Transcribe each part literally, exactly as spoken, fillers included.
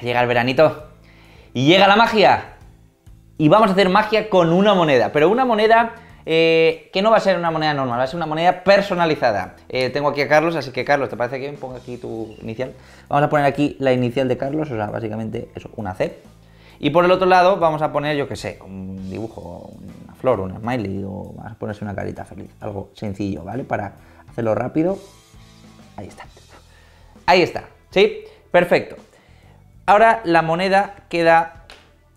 llega el veranito y llega la magia. Y vamos a hacer magia con una moneda, pero una moneda eh, que no va a ser una moneda normal, va a ser una moneda personalizada. Eh, tengo aquí a Carlos, así que Carlos, ¿te parece que pongo aquí tu inicial? Vamos a poner aquí la inicial de Carlos, o sea, básicamente eso, una C. Y por el otro lado vamos a poner, yo qué sé, un dibujo, una flor, una smiley, o vamos a ponerse una carita feliz, algo sencillo, ¿vale? Para hacerlo rápido. Ahí está. Ahí está, ¿sí? Perfecto. Ahora la moneda queda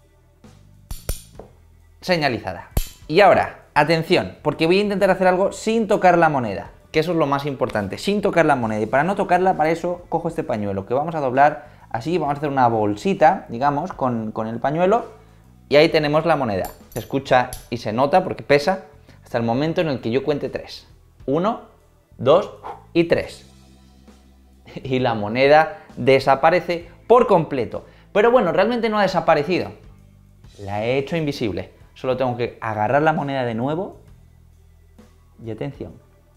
señalizada. Y ahora, atención, porque voy a intentar hacer algo sin tocar la moneda, que eso es lo más importante, sin tocar la moneda. Y para no tocarla, para eso cojo este pañuelo, que vamos a doblar así, vamos a hacer una bolsita, digamos, con, con el pañuelo, y ahí tenemos la moneda. Se escucha y se nota porque pesa hasta el momento en el que yo cuente tres. Uno, dos y tres. Y la moneda desaparece por completo. Pero bueno, realmente no ha desaparecido. La he hecho invisible. Solo tengo que agarrar la moneda de nuevo. Y atención.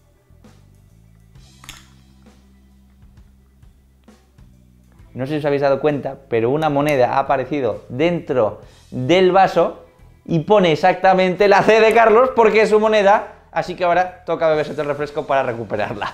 No sé si os habéis dado cuenta, pero una moneda ha aparecido dentro del vaso y pone exactamente la C de Carlos porque es su moneda. Así que ahora toca beberse el refresco para recuperarla.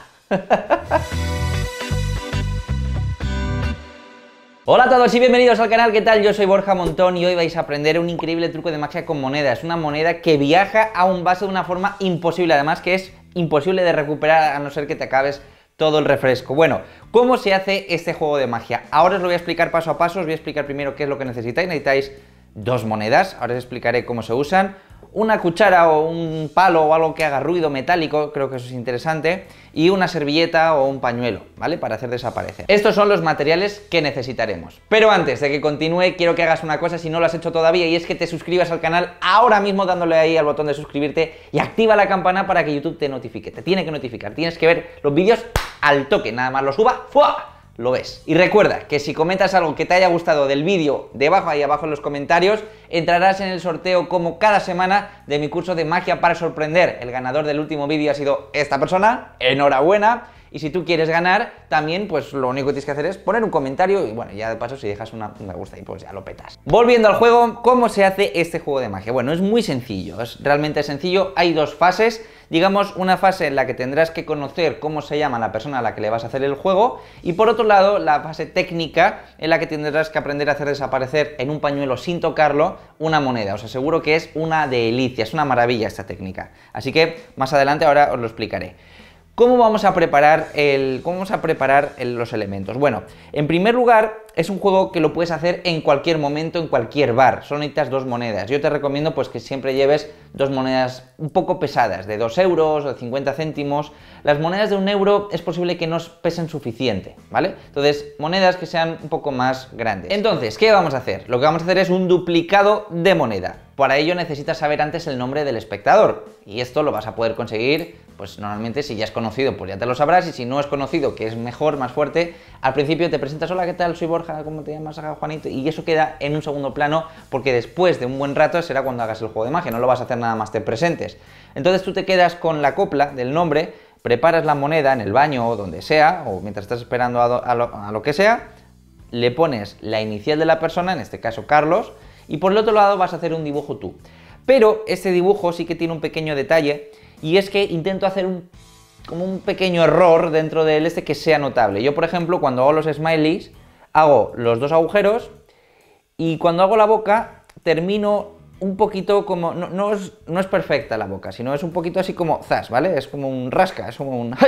Hola a todos y bienvenidos al canal, ¿qué tal? Yo soy Borja Montón y hoy vais a aprender un increíble truco de magia con monedas. Una moneda que viaja a un vaso de una forma imposible, además que es imposible de recuperar a no ser que te acabes todo el refresco. Bueno, ¿cómo se hace este juego de magia? Ahora os lo voy a explicar paso a paso, os voy a explicar primero qué es lo que necesitáis. Necesitáis dos monedas, ahora os explicaré cómo se usan. Una cuchara o un palo o algo que haga ruido metálico, creo que eso es interesante, y una servilleta o un pañuelo, ¿vale? Para hacer desaparecer. Estos son los materiales que necesitaremos. Pero antes de que continúe, quiero que hagas una cosa si no lo has hecho todavía, y es que te suscribas al canal ahora mismo dándole ahí al botón de suscribirte y activa la campana para que YouTube te notifique. Te tiene que notificar, tienes que ver los vídeos al toque, nada más lo suba, ¡fua!, lo ves. Y recuerda que si comentas algo que te haya gustado del vídeo, debajo ahí abajo en los comentarios, entrarás en el sorteo como cada semana de mi curso de magia para sorprender. El ganador del último vídeo ha sido esta persona, enhorabuena. Y si tú quieres ganar, también pues lo único que tienes que hacer es poner un comentario y bueno, ya de paso si dejas una, un me gusta y pues ya lo petas. Volviendo al juego, ¿cómo se hace este juego de magia? Bueno, es muy sencillo, es realmente sencillo. Hay dos fases, digamos una fase en la que tendrás que conocer cómo se llama la persona a la que le vas a hacer el juego, y por otro lado la fase técnica en la que tendrás que aprender a hacer desaparecer en un pañuelo sin tocarlo una moneda. Os aseguro que es una delicia, es una maravilla esta técnica. Así que más adelante ahora os lo explicaré. ¿Cómo vamos a preparar, el, cómo vamos a preparar el, los elementos? Bueno, en primer lugar, es un juego que lo puedes hacer en cualquier momento, en cualquier bar. Solo necesitas dos monedas. Yo te recomiendo pues que siempre lleves dos monedas un poco pesadas, de dos euros o de cincuenta céntimos. Las monedas de un euro es posible que no pesen suficiente, ¿vale? Entonces, monedas que sean un poco más grandes. Entonces, ¿qué vamos a hacer? Lo que vamos a hacer es un duplicado de moneda. Para ello necesitas saber antes el nombre del espectador. Y esto lo vas a poder conseguir, pues normalmente si ya es conocido, pues ya te lo sabrás. Y si no es conocido, que es mejor, más fuerte, al principio te presentas, hola, ¿qué tal? Soy Borja, ¿cómo te llamas? Juanito. Y eso queda en un segundo plano, porque después de un buen rato será cuando hagas el juego de magia. No lo vas a hacer nada más te presentes. Entonces tú te quedas con la copla del nombre, preparas la moneda en el baño o donde sea, o mientras estás esperando a, do, a, lo, a lo que sea, le pones la inicial de la persona, en este caso Carlos, y por el otro lado vas a hacer un dibujo tú. Pero este dibujo sí que tiene un pequeño detalle, y es que intento hacer un, como un pequeño error dentro de él este que sea notable. Yo, por ejemplo, cuando hago los smileys, hago los dos agujeros, y cuando hago la boca, termino un poquito como... No, no, es, no es perfecta la boca, sino es un poquito así como zas, ¿vale? Es como un rasca, es como un...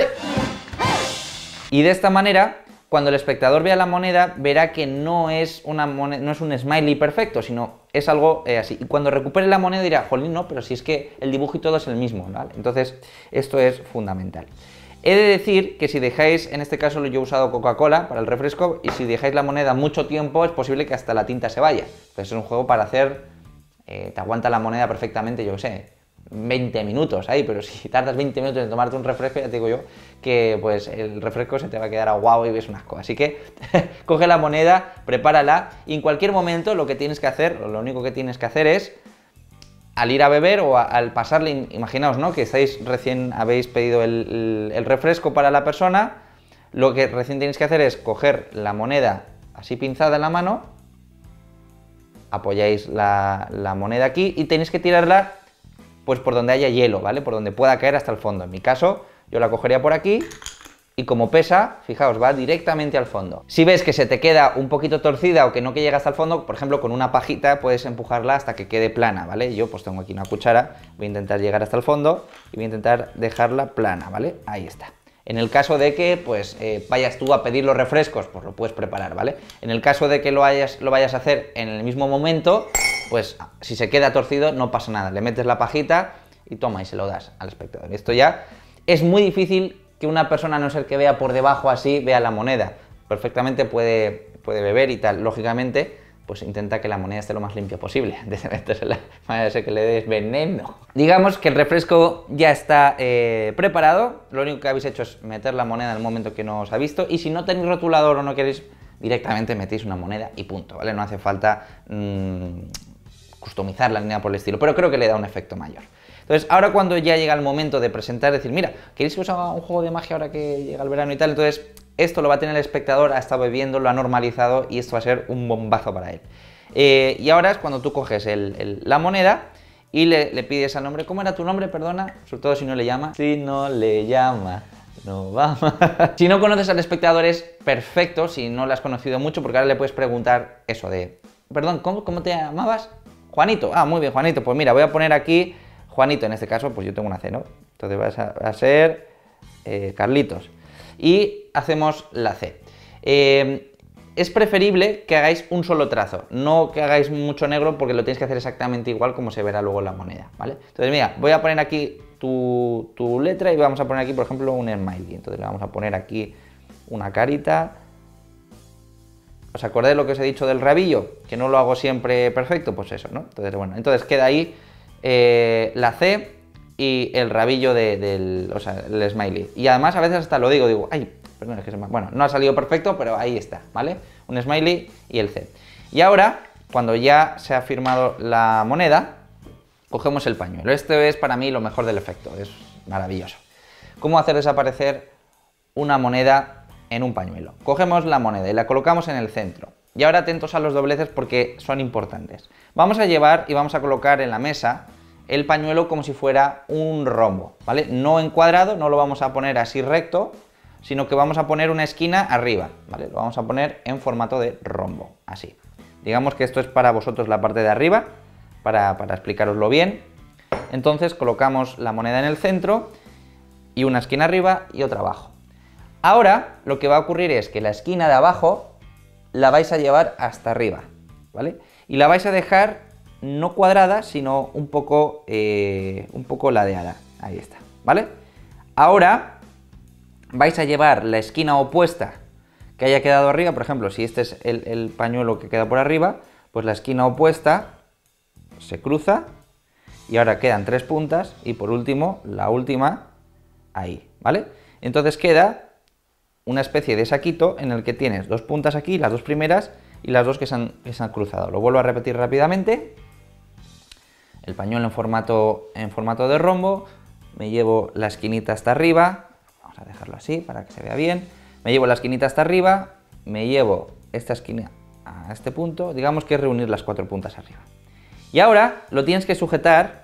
Y de esta manera, cuando el espectador vea la moneda, verá que no es, una moneda, no es un smiley perfecto, sino es algo eh, así. Y cuando recupere la moneda dirá, jolín, no, pero si es que el dibujo y todo es el mismo, ¿vale? Entonces, esto es fundamental. He de decir que si dejáis, en este caso yo he usado Coca-Cola para el refresco, y si dejáis la moneda mucho tiempo, es posible que hasta la tinta se vaya. Entonces es un juego para hacer, eh, te aguanta la moneda perfectamente, yo qué sé, veinte minutos ahí, pero si tardas veinte minutos en tomarte un refresco, ya te digo yo que pues el refresco se te va a quedar aguado y ves un asco. Así que coge la moneda, prepárala, y en cualquier momento lo que tienes que hacer, lo único que tienes que hacer es, al ir a beber o a, al pasarle, imaginaos, ¿no?, que estáis recién, habéis pedido el, el, el refresco para la persona, lo que recién tenéis que hacer es coger la moneda así pinzada en la mano apoyáis la, la moneda aquí y tenéis que tirarla pues por donde haya hielo, ¿vale? Por donde pueda caer hasta el fondo. En mi caso, yo la cogería por aquí y como pesa, fijaos, va directamente al fondo. Si ves que se te queda un poquito torcida o que no que llega hasta el fondo, por ejemplo, con una pajita puedes empujarla hasta que quede plana, ¿vale? Yo pues tengo aquí una cuchara, voy a intentar llegar hasta el fondo y voy a intentar dejarla plana, ¿vale? Ahí está. En el caso de que pues eh, vayas tú a pedir los refrescos, pues lo puedes preparar, ¿vale? En el caso de que lo, hayas, lo vayas a hacer en el mismo momento, pues si se queda torcido no pasa nada, le metes la pajita y toma y se lo das al espectador. Esto ya es muy difícil que una persona, a no ser que vea por debajo así, vea la moneda. Perfectamente puede, puede beber y tal. Lógicamente, pues intenta que la moneda esté lo más limpia posible. De metérsela, para que le des veneno. Digamos que el refresco ya está eh, preparado. Lo único que habéis hecho es meter la moneda en el momento que no os ha visto. Y si no tenéis rotulador o no queréis, directamente metéis una moneda y punto, ¿vale? No hace falta mmm, customizarla ni nada por el estilo. Pero creo que le da un efecto mayor. Entonces, ahora cuando ya llega el momento de presentar, decir, mira, ¿queréis que os haga un juego de magia ahora que llega el verano y tal? Entonces, esto lo va a tener el espectador, ha estado bebiendo, lo ha normalizado y esto va a ser un bombazo para él. Eh, y ahora es cuando tú coges el, el, la moneda y le, le pides al nombre. ¿Cómo era tu nombre, perdona? Sobre todo si no le llama. Si no le llama, no va. Si no conoces al espectador es perfecto, si no lo has conocido mucho, porque ahora le puedes preguntar eso de, perdón, ¿cómo, cómo te llamabas? Juanito. Ah, muy bien, Juanito. Pues mira, voy a poner aquí Juanito, en este caso, pues yo tengo una C, ¿no? Entonces vas a, a ser eh, Carlitos. Y hacemos la C. Eh, es preferible que hagáis un solo trazo, no que hagáis mucho negro porque lo tenéis que hacer exactamente igual como se verá luego en la moneda, ¿vale? Entonces, mira, voy a poner aquí tu, tu letra y vamos a poner aquí, por ejemplo, un smiley. Entonces le vamos a poner aquí una carita. ¿Os acordáis lo que os he dicho del rabillo? Que no lo hago siempre perfecto, pues eso, ¿no? Entonces, bueno, entonces queda ahí Eh, la C y el rabillo de, del, o sea, el smiley. Y además a veces hasta lo digo, digo, ay, perdón, es que se me... Bueno, no ha salido perfecto, pero ahí está, ¿vale? Un smiley y el C. Y ahora, cuando ya se ha firmado la moneda, cogemos el pañuelo. Este es para mí lo mejor del efecto, es maravilloso. ¿Cómo hacer desaparecer una moneda en un pañuelo? Cogemos la moneda y la colocamos en el centro. Y ahora atentos a los dobleces porque son importantes. Vamos a llevar y vamos a colocar en la mesa el pañuelo como si fuera un rombo, ¿vale? No encuadrado, no lo vamos a poner así recto, sino que vamos a poner una esquina arriba, ¿vale? Lo vamos a poner en formato de rombo, así. Digamos que esto es para vosotros la parte de arriba, para, para explicaroslo bien. Entonces colocamos la moneda en el centro y una esquina arriba y otra abajo. Ahora lo que va a ocurrir es que la esquina de abajo la vais a llevar hasta arriba, ¿vale? Y la vais a dejar no cuadrada, sino un poco, eh, un poco ladeada. Ahí está, ¿vale? Ahora vais a llevar la esquina opuesta que haya quedado arriba. Por ejemplo, si este es el, el pañuelo que queda por arriba, pues la esquina opuesta se cruza y ahora quedan tres puntas y por último, la última, ahí, ¿vale? Entonces queda una especie de saquito en el que tienes dos puntas aquí, las dos primeras y las dos que se han, que se han cruzado. Lo vuelvo a repetir rápidamente. El pañuelo en formato, en formato de rombo, me llevo la esquinita hasta arriba, vamos a dejarlo así para que se vea bien, me llevo la esquinita hasta arriba, me llevo esta esquina a este punto, digamos que es reunir las cuatro puntas arriba. Y ahora lo tienes que sujetar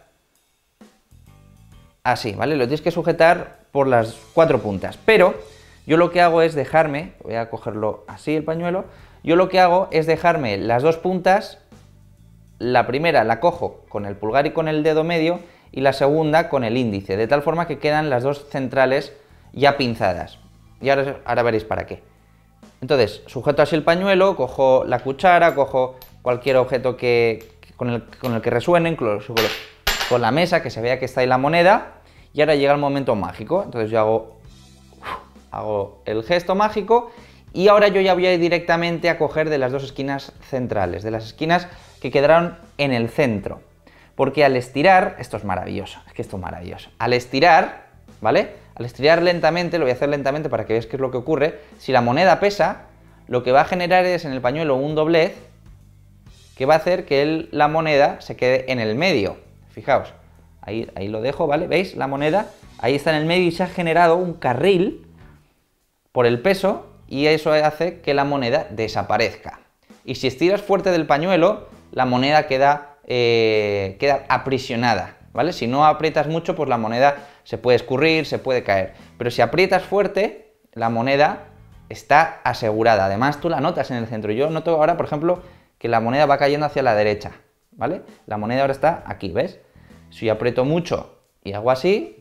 así, ¿vale? Lo tienes que sujetar por las cuatro puntas, pero yo lo que hago es dejarme, voy a cogerlo así el pañuelo, yo lo que hago es dejarme las dos puntas, la primera la cojo con el pulgar y con el dedo medio y la segunda con el índice, de tal forma que quedan las dos centrales ya pinzadas. Y ahora, ahora veréis para qué. Entonces, sujeto así el pañuelo, cojo la cuchara, cojo cualquier objeto que, que con, el, con el que resuene, incluso con la mesa, que se vea que está ahí la moneda, y ahora llega el momento mágico. Entonces yo hago... Hago el gesto mágico y ahora yo ya voy a ir directamente a coger de las dos esquinas centrales, de las esquinas que quedaron en el centro. Porque al estirar, esto es maravilloso, es que esto es maravilloso. Al estirar, ¿vale? Al estirar lentamente, lo voy a hacer lentamente para que veáis qué es lo que ocurre. Si la moneda pesa, lo que va a generar es en el pañuelo un doblez que va a hacer que el, la moneda se quede en el medio. Fijaos, ahí, ahí lo dejo, ¿vale? ¿Veis? La moneda ahí está en el medio y se ha generado un carril por el peso y eso hace que la moneda desaparezca. Y si estiras fuerte del pañuelo, la moneda queda, eh, queda aprisionada, ¿vale? Si no aprietas mucho, pues la moneda se puede escurrir, se puede caer. Pero si aprietas fuerte, la moneda está asegurada. Además, tú la notas en el centro. Yo noto ahora, por ejemplo, que la moneda va cayendo hacia la derecha, ¿vale? La moneda ahora está aquí, ¿ves? Si yo aprieto mucho y hago así,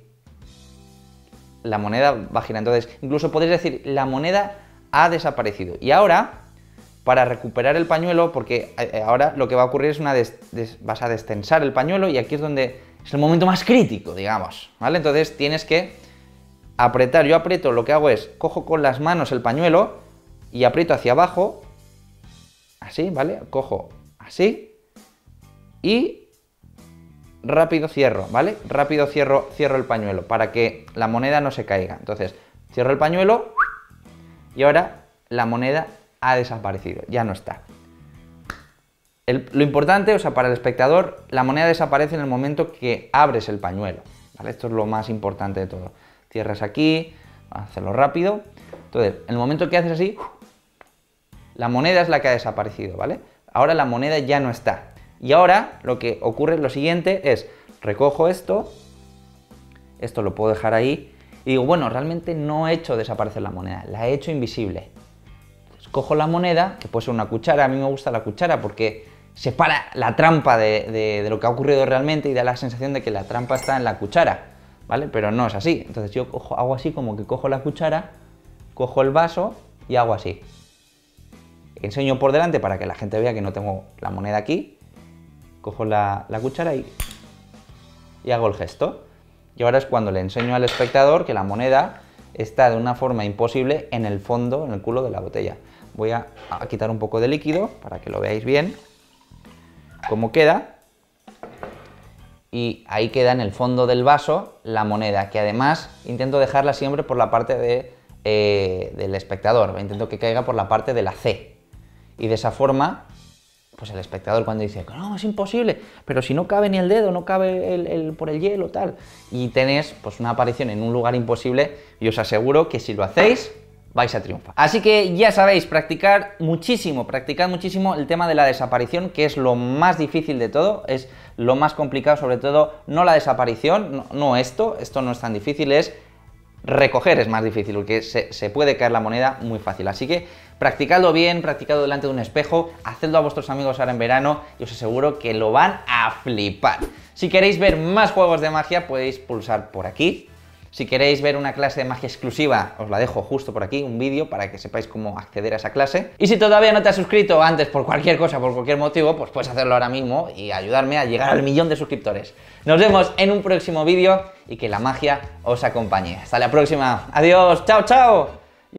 la moneda va a girar. Entonces, incluso podéis decir, la moneda ha desaparecido. Y ahora, para recuperar el pañuelo, porque ahora lo que va a ocurrir es una des, des, vas a destensar el pañuelo y aquí es donde es el momento más crítico, digamos, ¿vale? Entonces tienes que apretar. Yo aprieto, lo que hago es, cojo con las manos el pañuelo y aprieto hacia abajo, así, ¿vale? Cojo así y rápido cierro, ¿vale? Rápido cierro, cierro el pañuelo para que la moneda no se caiga. Entonces, cierro el pañuelo y ahora la moneda ha desaparecido, ya no está. El, lo importante, o sea, para el espectador, la moneda desaparece en el momento que abres el pañuelo, ¿vale? Esto es lo más importante de todo. Cierras aquí, hacerlo rápido. Entonces, en el momento que haces así, la moneda es la que ha desaparecido, ¿vale? Ahora la moneda ya no está. Y ahora lo que ocurre es lo siguiente, es recojo esto, esto lo puedo dejar ahí, y digo, bueno, realmente no he hecho desaparecer la moneda, la he hecho invisible. Entonces, cojo la moneda, que puede ser una cuchara, a mí me gusta la cuchara porque separa la trampa de, de, de lo que ha ocurrido realmente y da la sensación de que la trampa está en la cuchara, ¿vale? Pero no es así. Entonces yo cojo, hago así, como que cojo la cuchara, cojo el vaso y hago así. Enseño por delante para que la gente vea que no tengo la moneda aquí. Cojo la, la cuchara y, y hago el gesto. Y ahora es cuando le enseño al espectador que la moneda está de una forma imposible en el fondo, en el culo de la botella. Voy a, a quitar un poco de líquido para que lo veáis bien cómo queda. Y ahí queda en el fondo del vaso la moneda, que además intento dejarla siempre por la parte de, eh, del espectador. Intento que caiga por la parte de la C. Y de esa forma, pues el espectador cuando dice, no, es imposible, pero si no cabe ni el dedo, no cabe el, el, por el hielo, tal. Y tenéis pues una aparición en un lugar imposible y os aseguro que si lo hacéis, vais a triunfar. Así que ya sabéis, practicar muchísimo, practicar muchísimo el tema de la desaparición, que es lo más difícil de todo, es lo más complicado, sobre todo, no la desaparición, no, no esto, esto no es tan difícil, es recoger es más difícil, porque se, se puede caer la moneda muy fácil. Así que practicadlo bien, practicadlo delante de un espejo, hacedlo a vuestros amigos ahora en verano y os aseguro que lo van a flipar. Si queréis ver más juegos de magia, podéis pulsar por aquí. Si queréis ver una clase de magia exclusiva, os la dejo justo por aquí, un vídeo para que sepáis cómo acceder a esa clase. Y si todavía no te has suscrito antes por cualquier cosa, por cualquier motivo, pues puedes hacerlo ahora mismo y ayudarme a llegar al millón de suscriptores. Nos vemos en un próximo vídeo y que la magia os acompañe. Hasta la próxima. Adiós. Chao, chao.